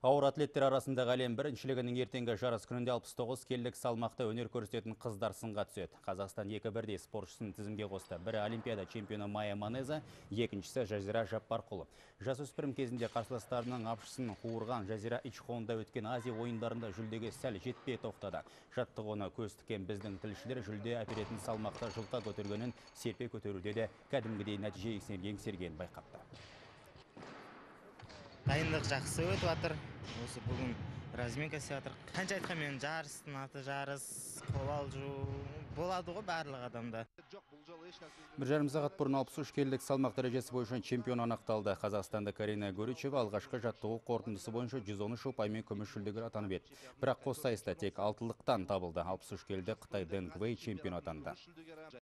Ауыр атлеттер арасындағы әлем біріншілігінің ертеңгі жарыс күнінде 69 келілік салмақта өнер көрсететін қыздар сынға түседі. Қазақстан 2-1 спортшысын тізімге қосты. Бірі олимпиада чемпионы Майя Манеза, екіншісі Жазира Жаппарқұлы. Жасөспірім кезінде қарсыластарының апшысын қуырған Жазира Ичхонда өткен Азия ойындарында жүлдеге сәл жетпей тоқтады. Жаттығуына көз тіккен біздің тілшілер жүлде әперетін салмақта жұлқа көтергенін серпе көтеруде де кәдімгідей нәтиже еңсерген байқапты. Дайындық жақсы өтіп жатыр. Осы бүгін разминка істеп жатыр. Қанша айтқанмен жарыстың аты жарыс, қобалжу болады ғой барлық адамда. 1,5 сағат бұрын 63 келілік салмақ дәрежесі бойынша чемпион анықталды. Қазақстанда Карина Горичева алғашқы жаттығу қорытындысы бойынша 113 ұпаймен күміс жүлдегер атанып еді. Бірақ қос сайыста тек алтылықтан табылды. 63 келіде Қытай Дэн Гвей чемпион атанды.